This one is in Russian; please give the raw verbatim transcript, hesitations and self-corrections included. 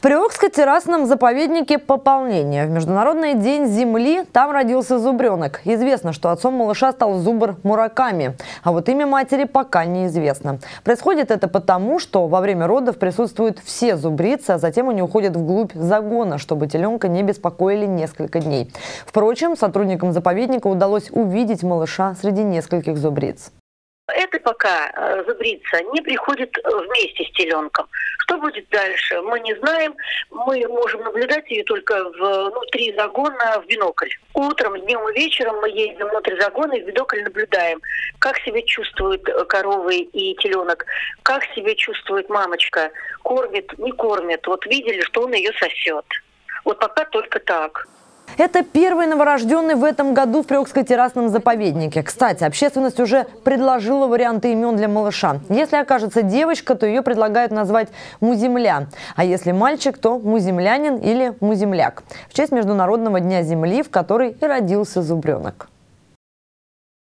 Приокско-террасном заповеднике пополнение. В Международный день земли там родился зубренок. Известно, что отцом малыша стал зубр Мураками. А вот имя матери пока неизвестно. Происходит это потому, что во время родов присутствуют все зубрицы, а затем они уходят вглубь загона, чтобы теленка не беспокоили несколько дней. Впрочем, сотрудникам заповедника удалось увидеть малыша среди нескольких зубриц. Это пока э, зубрица не приходит вместе с теленком. Что будет дальше, мы не знаем. Мы можем наблюдать ее только внутри загона в бинокль. Утром, днем и вечером мы ездим внутрь загона и в бинокль наблюдаем, как себя чувствуют коровы и теленок, как себя чувствует мамочка, кормит, не кормит. Вот видели, что он ее сосет. Вот пока только так. Это первый новорожденный в этом году в Приокско-террасном заповеднике. Кстати, общественность уже предложила варианты имен для малыша. Если окажется девочка, то ее предлагают назвать Муземля. А если мальчик, то Муземлянин или Муземляк. В честь Международного дня земли, в который и родился зубренок.